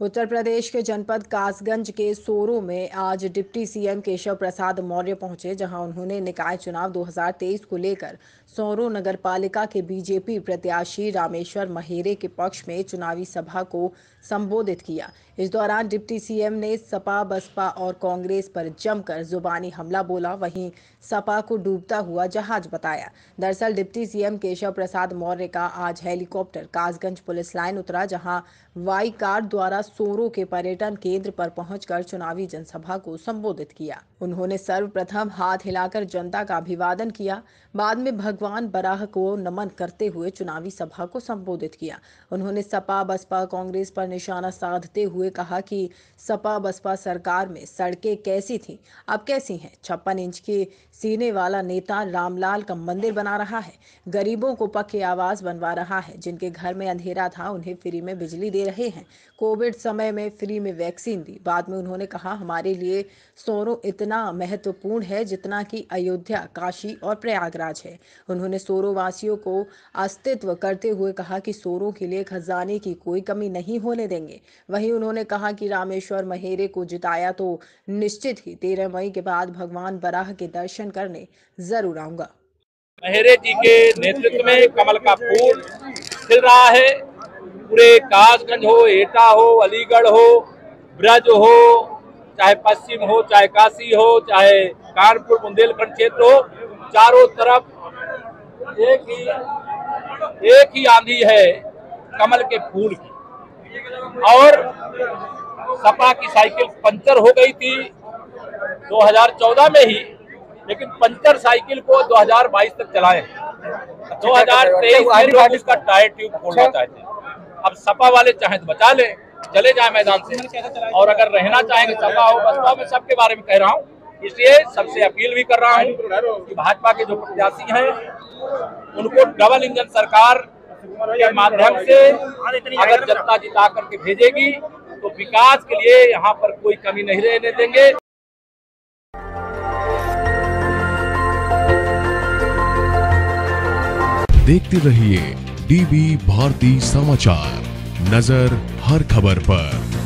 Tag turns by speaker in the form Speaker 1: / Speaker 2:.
Speaker 1: उत्तर प्रदेश के जनपद कासगंज के सोरो में आज डिप्टी सीएम केशव प्रसाद मौर्य पहुंचे, जहां उन्होंने निकाय चुनाव 2023 को लेकर सोरो नगर पालिका के बीजेपी प्रत्याशी रामेश्वर महेरे के पक्ष में चुनावी सभा को संबोधित किया। इस दौरान डिप्टी सीएम ने सपा, बसपा और कांग्रेस पर जमकर जुबानी हमला बोला, वहीं सपा को डूबता हुआ जहाज बताया। दरअसल डिप्टी सीएम केशव प्रसाद मौर्य का आज हेलीकॉप्टर कासगंज पुलिस लाइन उतरा, जहां वाई कार द्वारा सोरो के पर्यटन केंद्र पर पहुंचकर चुनावी जनसभा को संबोधित किया। उन्होंने सर्वप्रथम हाथ हिलाकर जनता का अभिवादन किया, बाद में भगवान बराह को नमन करते हुए चुनावी सभा को संबोधित किया। उन्होंने सपा, बसपा, कांग्रेस पर निशाना साधते हुए कहा कि सपा बसपा सरकार में सड़कें कैसी थी, अब कैसी हैं। 56 इंच के सीने वाला नेता रामलाल का मंदिर बना रहा है, गरीबों को पक्के आवास बनवा रहा है, जिनके घर में अंधेरा था उन्हें फ्री में बिजली दे रहे हैं, कोविड समय में फ्री में वैक्सीन दी। बाद में उन्होंने कहा, हमारे लिए सोरो इतना महत्वपूर्ण है जितना कि अयोध्या, काशी और प्रयागराज है। उन्होंने सोरो वासियों को अस्तित्व करते हुए कहा कि सोरो के लिए खजाने की कोई कमी नहीं होने देंगे। वहीं उन्होंने कहा कि रामेश्वर महेरे को जिताया तो निश्चित ही 13 मई के बाद भगवान बराह के दर्शन करने जरूर आऊंगा।
Speaker 2: महेरे जी के नेतृत्व में कमल का फूल खिल रहा है। पूरे कासगंज हो, एटा हो, अलीगढ़ हो, ब्रज हो, चाहे पश्चिम हो, चाहे काशी हो, चाहे कानपुर बुंदेलखंड क्षेत्र हो, चारों तरफ एक ही आंधी है कमल के फूल की। और सपा की साइकिल पंचर हो गई थी 2014 में ही, लेकिन पंचर साइकिल को 2022 तक चलाए। 2023 में उसका टायर ट्यूब खोलना चाहते हैं। अब सपा वाले चाहे तो बचा ले, चले जाए मैदान से, और अगर रहना चाहेंगे सपा हो बसपा, में सबके बारे में कह रहा हूँ। इसलिए सबसे अपील भी कर रहा हूँ कि भाजपा के जो प्रत्याशी हैं उनको डबल इंजन सरकार के माध्यम से अगर जनता जिता करके भेजेगी तो विकास के लिए यहाँ पर कोई कमी नहीं रहने देंगे।
Speaker 3: देखते रहिए डीबी भारती समाचार, नजर हर खबर पर।